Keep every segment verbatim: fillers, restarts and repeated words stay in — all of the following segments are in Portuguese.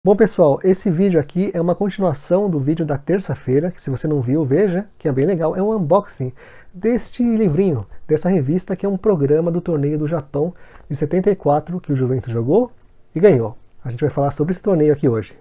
Bom pessoal, esse vídeo aqui é uma continuação do vídeo da terça-feira, que se você não viu, veja, que é bem legal, é um unboxing deste livrinho, dessa revista que é um programa do torneio do Japão de setenta e quatro que o Juventus jogou e ganhou. A gente vai falar sobre esse torneio aqui hoje.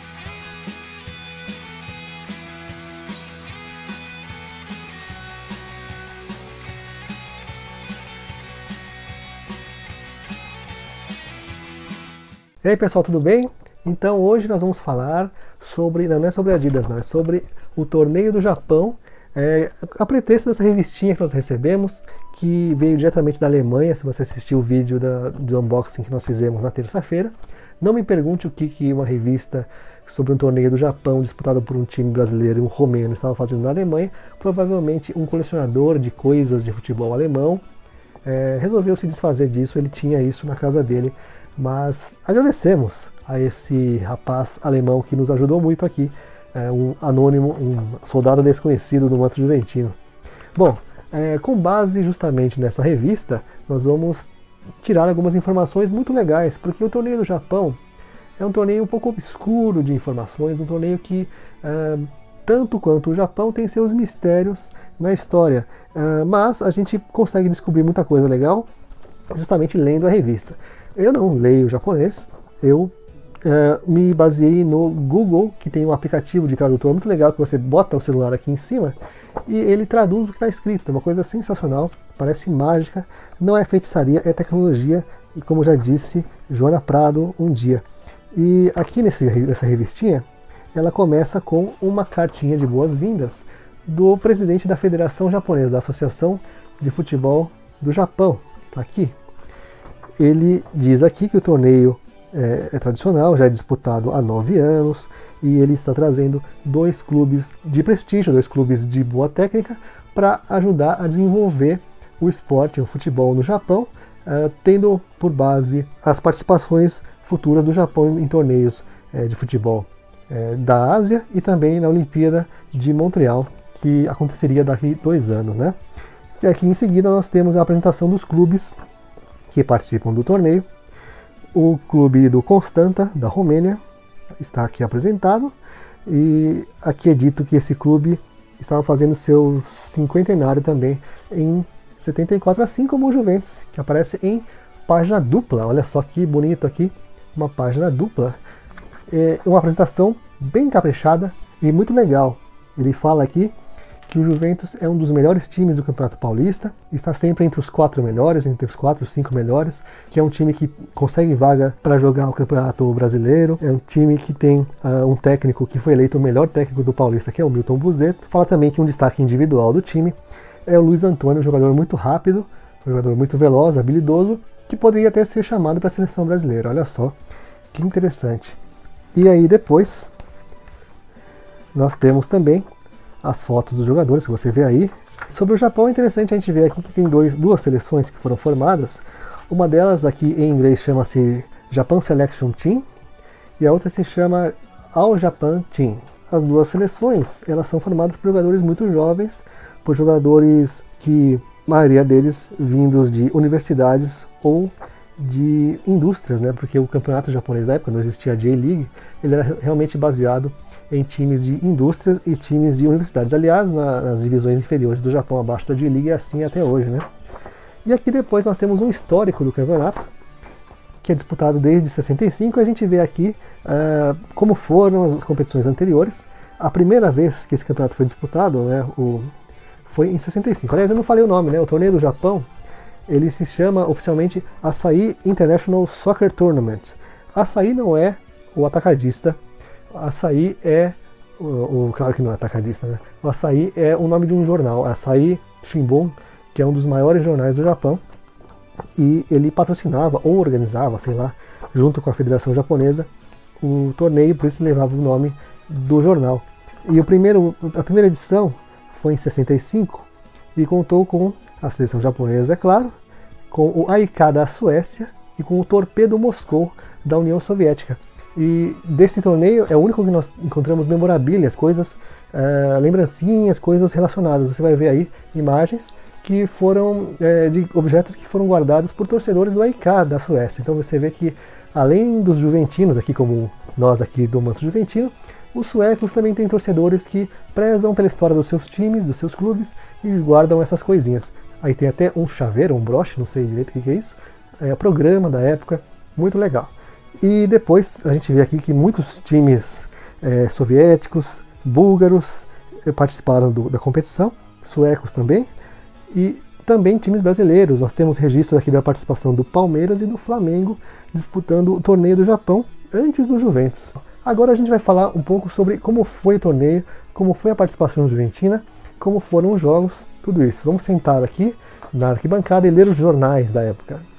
E aí pessoal, tudo bem? Então hoje nós vamos falar sobre, não é sobre a Adidas, não, é sobre o torneio do Japão, é, a pretexto dessa revistinha que nós recebemos, que veio diretamente da Alemanha. Se você assistiu o vídeo da, do unboxing que nós fizemos na terça-feira, não me pergunte o que, que uma revista sobre um torneio do Japão disputado por um time brasileiro e um romeno estava fazendo na Alemanha. Provavelmente um colecionador de coisas de futebol alemão é, resolveu se desfazer disso, ele tinha isso na casa dele. Mas agradecemos a esse rapaz alemão que nos ajudou muito aqui, é, um anônimo, um soldado desconhecido do manto juventino. Bom, é, com base justamente nessa revista, nós vamos tirar algumas informações muito legais, porque o torneio do Japão é um torneio um pouco obscuro de informações, um torneio que, é, tanto quanto o Japão, tem seus mistérios na história, é, mas a gente consegue descobrir muita coisa legal justamente lendo a revista. Eu não leio japonês, eu uh, me baseei no Google, que tem um aplicativo de tradutor muito legal, que você bota o celular aqui em cima e ele traduz o que está escrito. É uma coisa sensacional, parece mágica, não é feitiçaria, é tecnologia, e como já disse Joana Prado um dia. E aqui nesse, nessa revistinha, ela começa com uma cartinha de boas-vindas do presidente da Federação Japonesa, da Associação de Futebol do Japão, tá aqui. Ele diz aqui que o torneio é, é tradicional, já é disputado há nove anos, e ele está trazendo dois clubes de prestígio, dois clubes de boa técnica, para ajudar a desenvolver o esporte, o futebol no Japão, é, tendo por base as participações futuras do Japão em torneios é, de futebol é, da Ásia e também na Olimpíada de Montreal, que aconteceria daqui dois anos, né? E aqui em seguida nós temos a apresentação dos clubes que participam do torneio. O clube do Constanta, da Romênia, está aqui apresentado, e aqui é dito que esse clube estava fazendo seu cinquentenário também em setenta e quatro, assim como o Juventus, que aparece em página dupla. Olha só que bonito aqui, uma página dupla. É uma apresentação bem caprichada e muito legal. Ele fala aqui que o Juventus é um dos melhores times do Campeonato Paulista, está sempre entre os quatro melhores, entre os quatro, cinco melhores, que é um time que consegue vaga para jogar o Campeonato Brasileiro, é um time que tem uh, um técnico que foi eleito o melhor técnico do Paulista, que é o Milton Buzetto. Fala também que um destaque individual do time é o Luiz Antônio, um jogador muito rápido, um jogador muito veloz, habilidoso, que poderia até ser chamado para a seleção brasileira. Olha só, que interessante. E aí depois, nós temos também as fotos dos jogadores que você vê aí. Sobre o Japão é interessante a gente ver aqui que tem dois, duas seleções que foram formadas. Uma delas aqui em inglês chama-se Japan Selection Team e a outra se chama All Japan Team. As duas seleções, elas são formadas por jogadores muito jovens, por jogadores que, a maioria deles, vindos de universidades ou de indústrias, né? Porque o campeonato japonês da época, não existia a J-League, ele era realmente baseado em times de indústrias e times de universidades. Aliás, na, nas divisões inferiores do Japão, abaixo da J-League, é assim até hoje, né? E aqui depois nós temos um histórico do campeonato, que é disputado desde sessenta e cinco, e a gente vê aqui uh, como foram as competições anteriores. A primeira vez que esse campeonato foi disputado, né, o, foi em sessenta e cinco. Aliás, eu não falei o nome, né? O torneio do Japão, ele se chama oficialmente Asahi International Soccer Tournament. Asahi não é o atacadista, Asahi é, o, o, claro que não é atacadista, né? O Asahi é o nome de um jornal, Asahi Shimbun, que é um dos maiores jornais do Japão, e ele patrocinava ou organizava, sei lá, junto com a Federação Japonesa, o torneio, por isso levava o nome do jornal. E o primeiro, a primeira edição foi em sessenta e cinco e contou com a seleção japonesa, é claro, com o A I K da Suécia e com o Torpedo Moscou da União Soviética. E desse torneio é o único que nós encontramos memorabilias, coisas, uh, lembrancinhas, coisas relacionadas. Você vai ver aí imagens que foram uh, de objetos que foram guardados por torcedores do A I K da Suécia. Então você vê que além dos juventinos aqui, como nós aqui do Manto Juventino, os suecos também têm torcedores que prezam pela história dos seus times, dos seus clubes, e guardam essas coisinhas. Aí tem até um chaveiro, um broche, não sei direito o que é isso, é o programa da época, muito legal. E depois a gente vê aqui que muitos times é, soviéticos, búlgaros, participaram do, da competição, suecos também, e também times brasileiros. Nós temos registro aqui da participação do Palmeiras e do Flamengo disputando o torneio do Japão antes do Juventus. Agora a gente vai falar um pouco sobre como foi o torneio, como foi a participação juventina, como foram os jogos, tudo isso. Vamos sentar aqui na arquibancada e ler os jornais da época.